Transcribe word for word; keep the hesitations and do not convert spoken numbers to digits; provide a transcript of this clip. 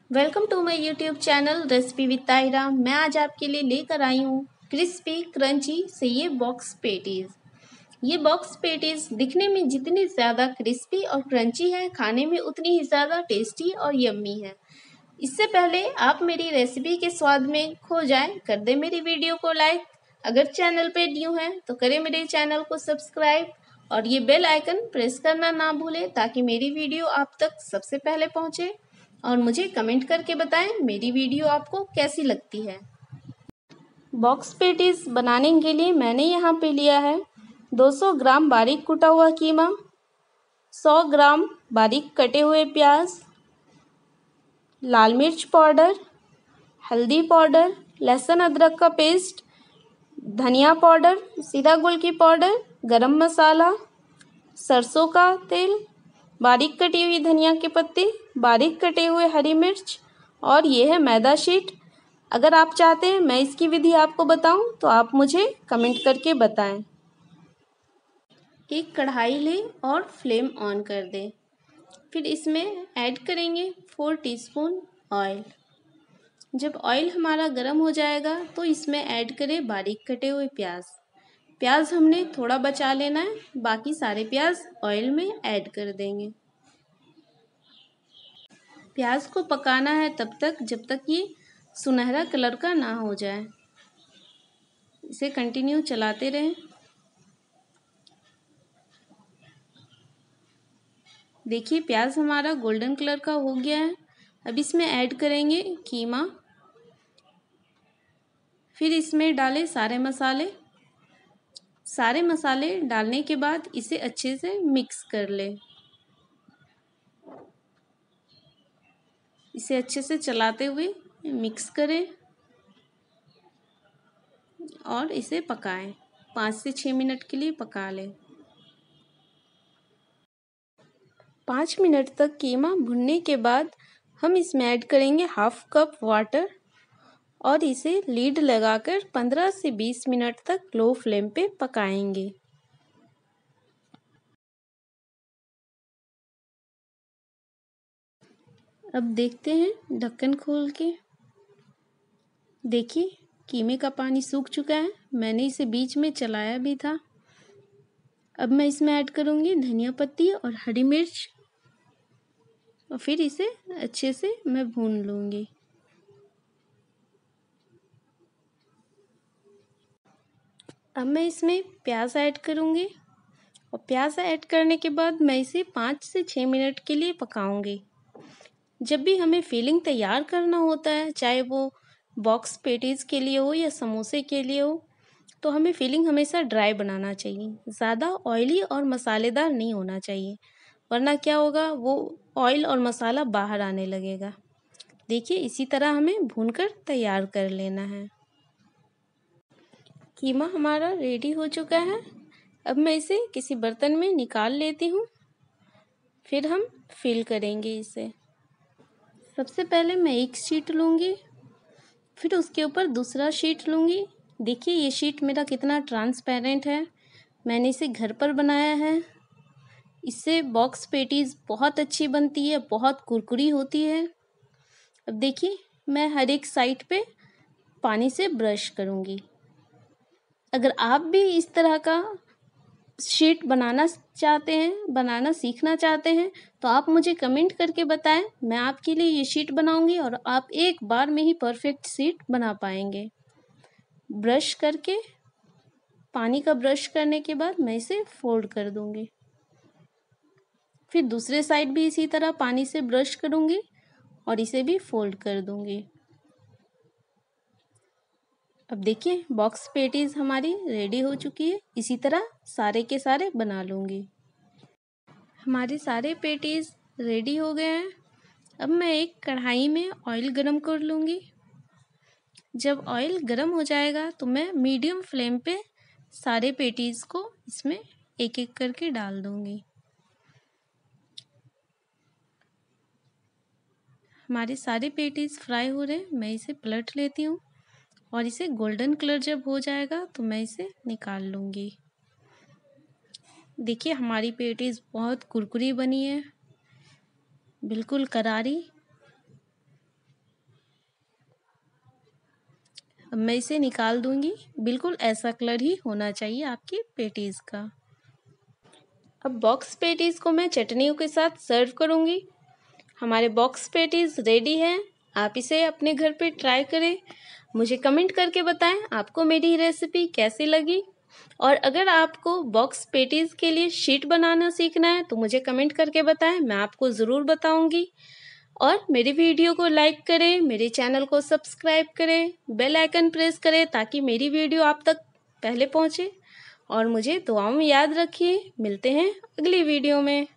Welcome to my YouTube channel recipe with Tahira. मैं आज आपके लिए लेकर आई हूँ क्रिस्पी क्रंची से ये बॉक्स पेटीज। ये बॉक्स पेटीज दिखने में जितनी ज़्यादा क्रिस्पी और क्रंची है, खाने में उतनी ही ज़्यादा टेस्टी और यम्मी है। इससे पहले आप मेरी रेसिपी के स्वाद में खो जाएं, कर दे मेरी वीडियो को लाइक। अगर चैनल पे न्यू हैं तो करें मेरे चैनल को सब्सक्राइब और ये बेल आइकन प्रेस करना ना भूलें ताकि मेरी वीडियो आप तक सबसे पहले पहुँचे। और मुझे कमेंट करके बताएं मेरी वीडियो आपको कैसी लगती है। बॉक्स पेटीज बनाने के लिए मैंने यहाँ पे लिया है दो सौ ग्राम बारीक कुटा हुआ कीमा, सौ ग्राम बारीक कटे हुए प्याज, लाल मिर्च पाउडर, हल्दी पाउडर, लहसुन अदरक का पेस्ट, धनिया पाउडर, सीधा गुल की पाउडर, गरम मसाला, सरसों का तेल, बारीक कटी हुई धनिया के पत्ते, बारीक कटे हुए हरी मिर्च और ये है मैदा शीट। अगर आप चाहते हैं मैं इसकी विधि आपको बताऊं तो आप मुझे कमेंट करके बताएं। एक कढ़ाई लें और फ्लेम ऑन कर दें। फिर इसमें ऐड करेंगे फोर टीस्पून ऑयल। जब ऑयल हमारा गर्म हो जाएगा तो इसमें ऐड करें बारीक कटे हुए प्याज। प्याज हमने थोड़ा बचा लेना है, बाकी सारे प्याज ऑयल में ऐड कर देंगे। प्याज को पकाना है तब तक जब तक ये सुनहरा कलर का ना हो जाए। इसे कंटिन्यू चलाते रहें। देखिए प्याज हमारा गोल्डन कलर का हो गया है। अब इसमें ऐड करेंगे कीमा। फिर इसमें डालें सारे मसाले। सारे मसाले डालने के बाद इसे अच्छे से मिक्स कर लें। इसे अच्छे से चलाते हुए मिक्स करें और इसे पकाएं। पाँच से छः मिनट के लिए पका लें। पाँच मिनट तक कीमा भुनने के बाद हम इसमें ऐड करेंगे हाफ कप वाटर और इसे लीड लगाकर पंद्रह से बीस मिनट तक लो फ्लेम पे पकाएंगे। अब देखते हैं ढक्कन खोल के। देखिए कीमे का पानी सूख चुका है। मैंने इसे बीच में चलाया भी था। अब मैं इसमें ऐड करूँगी धनिया पत्ती और हरी मिर्च और फिर इसे अच्छे से मैं भून लूँगी। अब मैं इसमें प्याज ऐड करूँगी और प्याज ऐड करने के बाद मैं इसे पाँच से छः मिनट के लिए पकाऊँगी। जब भी हमें फिलिंग तैयार करना होता है, चाहे वो बॉक्स पेटीज के लिए हो या समोसे के लिए हो, तो हमें फिलिंग हमेशा ड्राई बनाना चाहिए। ज़्यादा ऑयली और मसालेदार नहीं होना चाहिए, वरना क्या होगा, वो ऑयल और मसाला बाहर आने लगेगा। देखिए इसी तरह हमें भूनकर तैयार कर लेना है। कीमा हमारा रेडी हो चुका है। अब मैं इसे किसी बर्तन में निकाल लेती हूँ। फिर हम फिल करेंगे इसे। सबसे पहले मैं एक शीट लूँगी, फिर उसके ऊपर दूसरा शीट लूँगी। देखिए ये शीट मेरा कितना ट्रांसपेरेंट है। मैंने इसे घर पर बनाया है। इससे बॉक्स पेटीज बहुत अच्छी बनती है, बहुत कुरकुरी होती है। अब देखिए मैं हर एक साइड पे पानी से ब्रश करूँगी। अगर आप भी इस तरह का शीट बनाना चाहते हैं, बनाना सीखना चाहते हैं, तो आप मुझे कमेंट करके बताएं। मैं आपके लिए ये शीट बनाऊंगी और आप एक बार में ही परफेक्ट शीट बना पाएंगे। ब्रश करके, पानी का ब्रश करने के बाद मैं इसे फोल्ड कर दूंगी। फिर दूसरे साइड भी इसी तरह पानी से ब्रश करूंगी और इसे भी फोल्ड कर दूंगी। अब देखिए बॉक्स पेटीज हमारी रेडी हो चुकी है। इसी तरह सारे के सारे बना लूँगी। हमारे सारे पेटीज रेडी हो गए हैं। अब मैं एक कढ़ाई में ऑयल गरम कर लूँगी। जब ऑयल गरम हो जाएगा तो मैं मीडियम फ्लेम पे सारे पेटीज को इसमें एक एक करके डाल दूँगी। हमारे सारे पेटीज फ्राई हो रहे हैं। मैं इसे पलट लेती हूँ और इसे गोल्डन कलर जब हो जाएगा तो मैं इसे निकाल लूँगी। देखिए हमारी पेटीज बहुत कुरकुरी बनी है, बिल्कुल करारी। अब मैं इसे निकाल दूंगी। बिल्कुल ऐसा कलर ही होना चाहिए आपकी पेटीज़ का। अब बॉक्स पेटीज़ को मैं चटनियों के साथ सर्व करूंगी। हमारे बॉक्स पेटीज़ रेडी हैं। आप इसे अपने घर पे ट्राई करें। मुझे कमेंट करके बताएं आपको मेरी रेसिपी कैसी लगी। और अगर आपको बॉक्स पेटीज़ के लिए शीट बनाना सीखना है तो मुझे कमेंट करके बताएं, मैं आपको ज़रूर बताऊंगी। और मेरी वीडियो को लाइक करें, मेरे चैनल को सब्सक्राइब करें, बेल आइकन प्रेस करें ताकि मेरी वीडियो आप तक पहले पहुंचे। और मुझे दुआओं में याद रखिए। मिलते हैं अगली वीडियो में।